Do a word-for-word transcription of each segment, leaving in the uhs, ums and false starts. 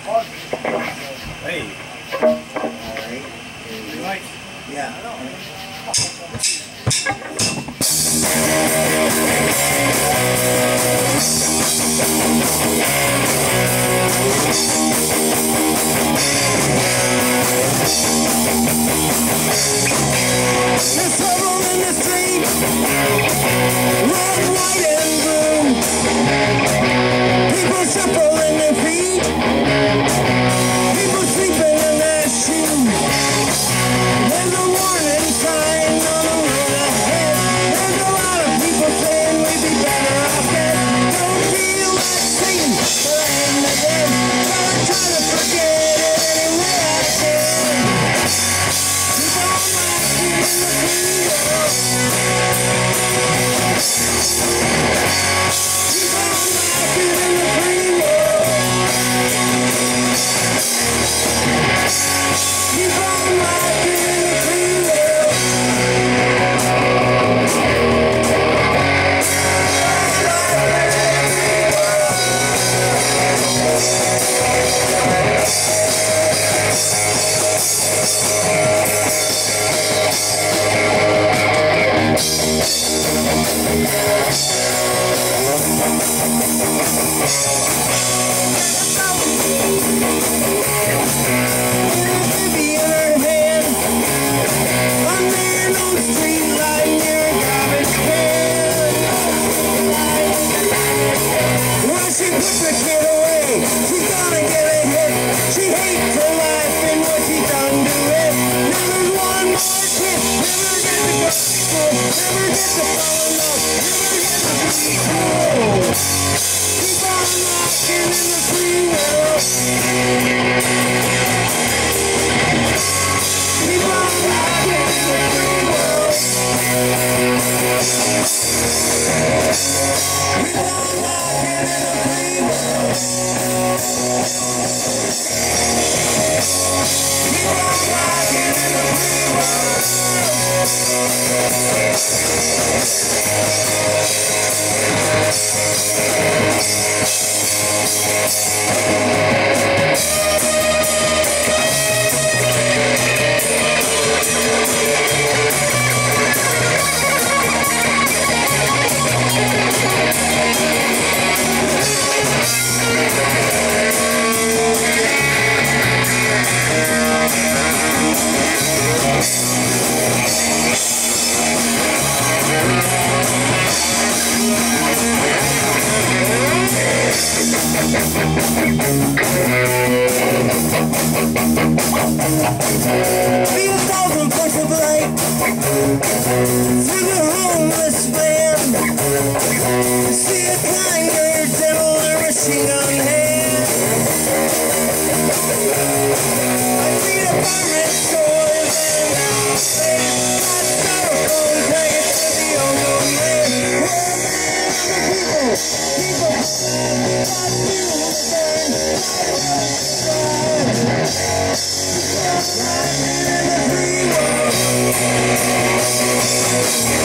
Hey. Alright. You like? Yeah. There's trouble in the street, red, white, and blue. People shuffling their feet, people sleeping in their shoes. There's a warning sign on the road ahead. There's a lot of people saying we'd be better off dead. Don't feel like singing the land again, but I try to forget it any way I can. Keep on rocking in the free world. Keep on rocking in the free world. Keep on rocking in the free world. Baby in her hand, under your own street light near a garbage can. Well, she puts the kid away, she's gonna get a hit. She hates her life and what she's done to it. Now there's one more kid, never get to go to school, never get to fall in love, never get to be cool. Keep on rocking in the free world. Keep on rocking in the free world. Keep on rocking in the free world. Keep on rocking in the free world. Be a thousand points of light through the homeless land. See a clanger, devil, and a machine gun hand. I see a apartment stores and outfits. Got styrofoam tagged to the ozone layer. Where the people, people, got you again. Rockin' in the free world.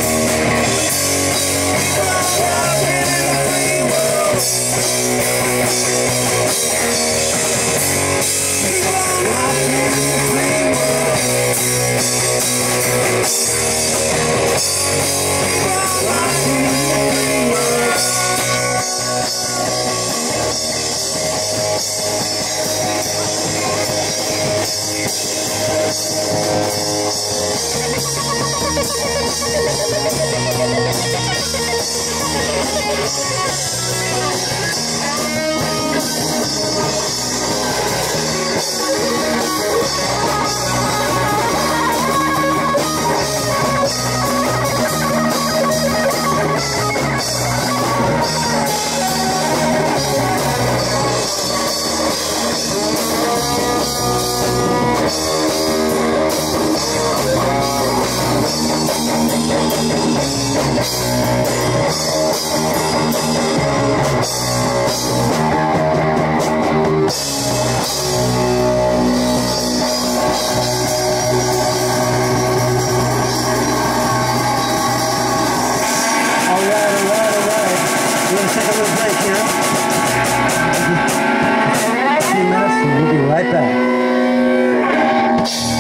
right back.